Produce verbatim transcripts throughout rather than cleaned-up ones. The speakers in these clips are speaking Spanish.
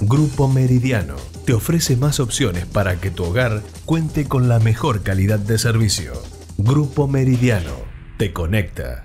Grupo Meridiano te ofrece más opciones para que tu hogar cuente con la mejor calidad de servicio. Grupo Meridiano te conecta.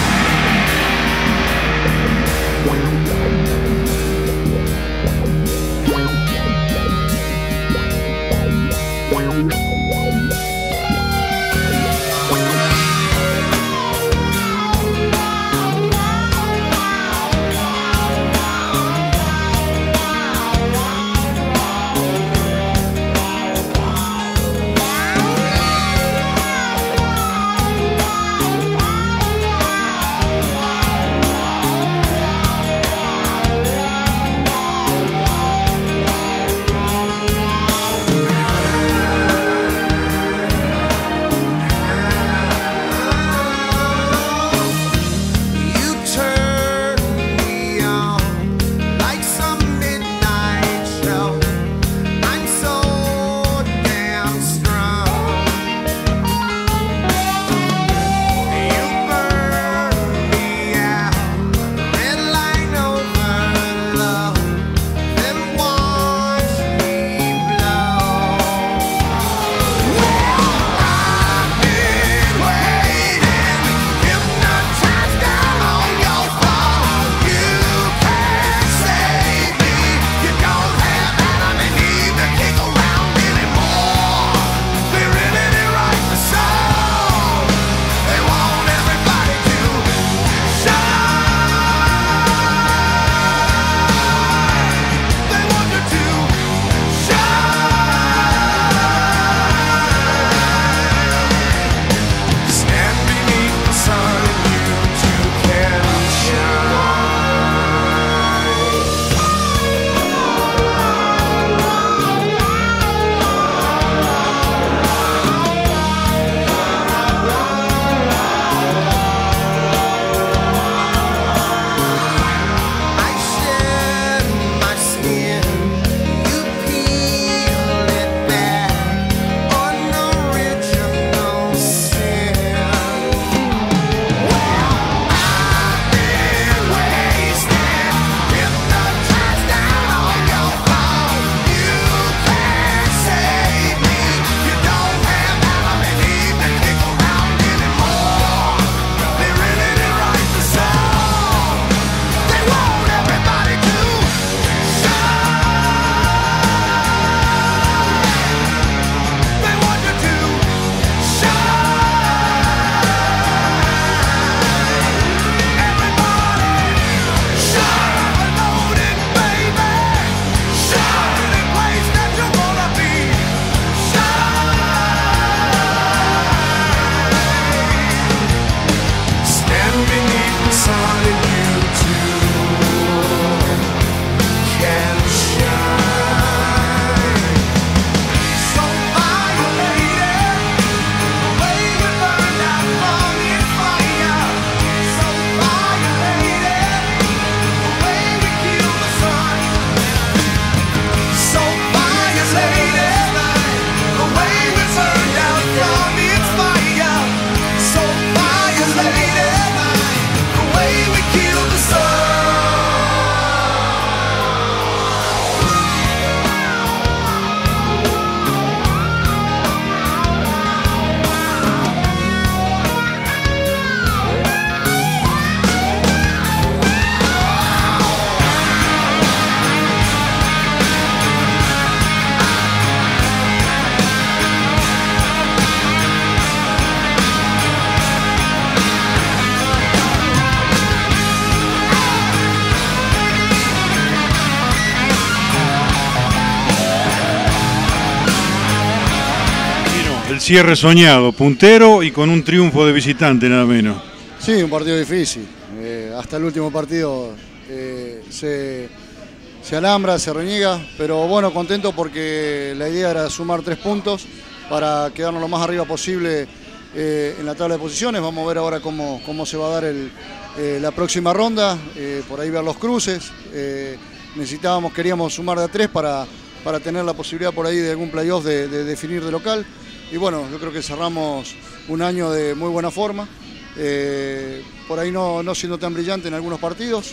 Cierre soñado, puntero y con un triunfo de visitante nada menos. Sí, un partido difícil. Eh, hasta el último partido eh, se, se alambra, se reniega, pero bueno, contento porque la idea era sumar tres puntos para quedarnos lo más arriba posible eh, en la tabla de posiciones. Vamos a ver ahora cómo, cómo se va a dar el, eh, la próxima ronda, eh, por ahí ver los cruces. Eh, necesitábamos, queríamos sumar de a tres para, para tener la posibilidad por ahí de algún playoff de, de definir de local. Y bueno, yo creo que cerramos un año de muy buena forma, eh, por ahí no, no siendo tan brillante en algunos partidos,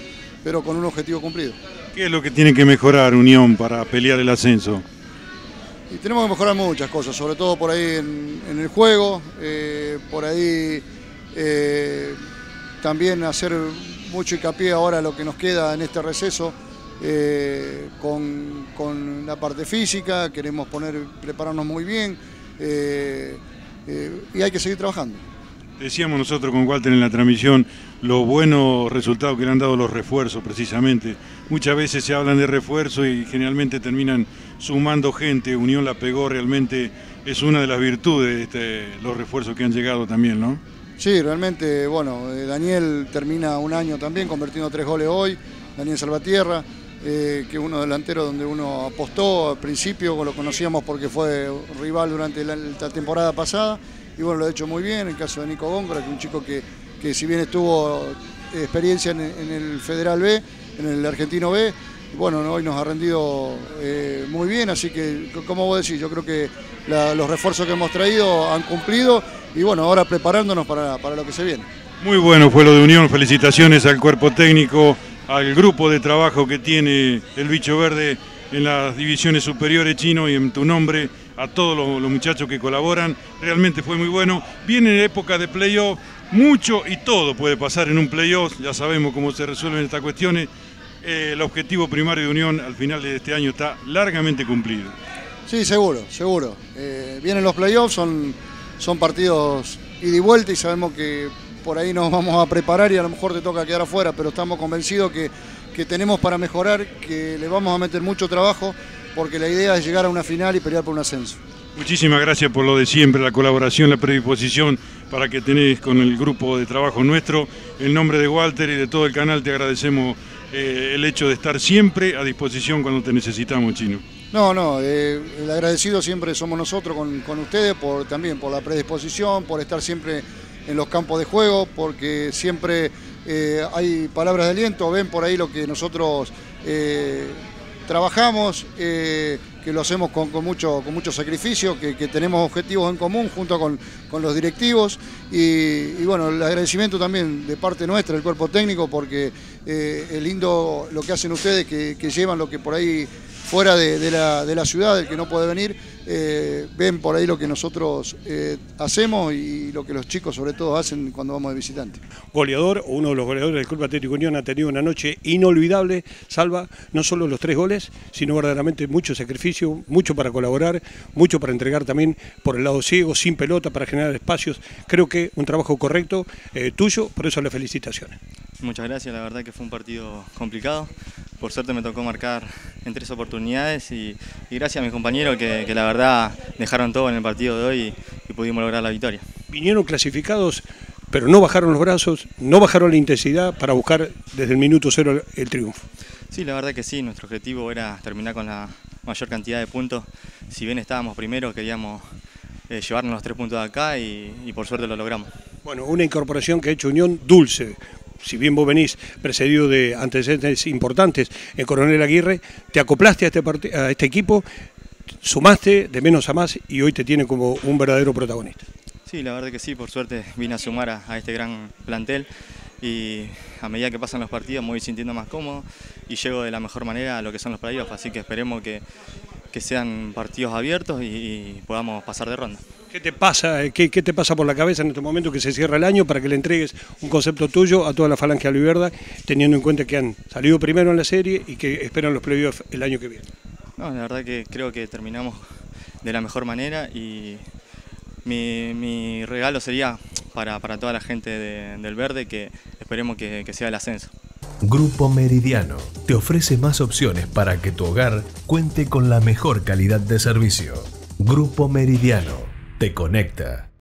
pero con un objetivo cumplido. ¿Qué es lo que tiene que mejorar Unión para pelear el ascenso? Y tenemos que mejorar muchas cosas, sobre todo por ahí en, en el juego, eh, por ahí eh, también hacer mucho hincapié ahora lo que nos queda en este receso eh, con, con la parte física, queremos poner, prepararnos muy bien eh, eh, y hay que seguir trabajando. Decíamos nosotros con Walter en la transmisión los buenos resultados que le han dado los refuerzos precisamente. Muchas veces se hablan de refuerzo y generalmente terminan sumando gente. Unión la pegó, realmente es una de las virtudes de este, los refuerzos que han llegado también, ¿no? Sí, realmente, bueno, eh, Daniel termina un año también convirtiendo tres goles hoy, Daniel Salvatierra, eh, que es uno delantero donde uno apostó al principio, lo conocíamos porque fue rival durante la, la temporada pasada, y bueno, lo ha hecho muy bien. El caso de Nico Góngora, que es un chico que, que si bien estuvo eh, experiencia en, en el Federal B, en el Argentino B, bueno, hoy nos ha rendido eh, muy bien, así que, como vos decís, yo creo que la, los refuerzos que hemos traído han cumplido y bueno, ahora preparándonos para, para lo que se viene. Muy bueno fue lo de Unión, felicitaciones al cuerpo técnico, al grupo de trabajo que tiene el Bicho Verde en las divisiones superiores, Chino, y en tu nombre a todos los, los muchachos que colaboran, realmente fue muy bueno. Viene época de playoff, mucho y todo puede pasar en un playoff, ya sabemos cómo se resuelven estas cuestiones. Eh, el objetivo primario de Unión al final de este año está largamente cumplido. Sí, seguro, seguro. Eh, vienen los playoffs, son, son partidos ida y vuelta y sabemos que por ahí nos vamos a preparar y a lo mejor te toca quedar afuera, pero estamos convencidos que, que tenemos para mejorar, que le vamos a meter mucho trabajo, porque la idea es llegar a una final y pelear por un ascenso. Muchísimas gracias por lo de siempre, la colaboración, la predisposición para que tenés con el grupo de trabajo nuestro. En nombre de Walter y de todo el canal te agradecemos eh, el hecho de estar siempre a disposición cuando te necesitamos, Chino. No, no, eh, el agradecido siempre somos nosotros con, con ustedes, por, también por la predisposición, por estar siempre en los campos de juego, porque siempre eh, hay palabras de aliento, ven por ahí lo que nosotros eh, trabajamos, eh, que lo hacemos con, con, mucho, con mucho sacrificio, que, que tenemos objetivos en común junto con, con los directivos y, y bueno, el agradecimiento también de parte nuestra, del cuerpo técnico, porque eh, es lindo lo que hacen ustedes, que, que llevan lo que por ahí fuera de, de, la, de la ciudad, el que no puede venir, eh, ven por ahí lo que nosotros eh, hacemos y lo que los chicos sobre todo hacen cuando vamos de visitante. Goleador, uno de los goleadores del Club Atlético Unión, ha tenido una noche inolvidable, salva no solo los tres goles, sino verdaderamente mucho sacrificio, mucho para colaborar, mucho para entregar también por el lado ciego, sin pelota, para generar espacios. Creo que un trabajo correcto eh, tuyo, por eso las felicitaciones. Muchas gracias, la verdad que fue un partido complicado. Por suerte me tocó marcar en tres oportunidades y, y gracias a mis compañeros que, que la verdad dejaron todo en el partido de hoy y, y pudimos lograr la victoria. Vinieron clasificados, pero no bajaron los brazos, no bajaron la intensidad para buscar desde el minuto cero el triunfo. Sí, la verdad que sí, nuestro objetivo era terminar con la mayor cantidad de puntos. Si bien estábamos primero, queríamos eh, llevarnos los tres puntos de acá y, y por suerte lo logramos. Bueno, una incorporación que ha hecho Unión dulce. Si bien vos venís precedido de antecedentes importantes en Coronel Aguirre, te acoplaste a este, a este equipo, sumaste de menos a más y hoy te tiene como un verdadero protagonista. Sí, la verdad que sí, por suerte vine a sumar a, a este gran plantel y a medida que pasan los partidos me voy sintiendo más cómodo y llego de la mejor manera a lo que son los playoffs, así que esperemos que, que sean partidos abiertos y, y podamos pasar de ronda. ¿Qué te pasa, qué, qué te pasa por la cabeza en este momento que se cierra el año para que le entregues un concepto tuyo a toda la falange albiverde, teniendo en cuenta que han salido primero en la serie y que esperan los playoffs el año que viene? No, la verdad que creo que terminamos de la mejor manera y mi, mi regalo sería para, para toda la gente de, del Verde que esperemos que, que sea el ascenso. Grupo Meridiano te ofrece más opciones para que tu hogar cuente con la mejor calidad de servicio. Grupo Meridiano te conecta.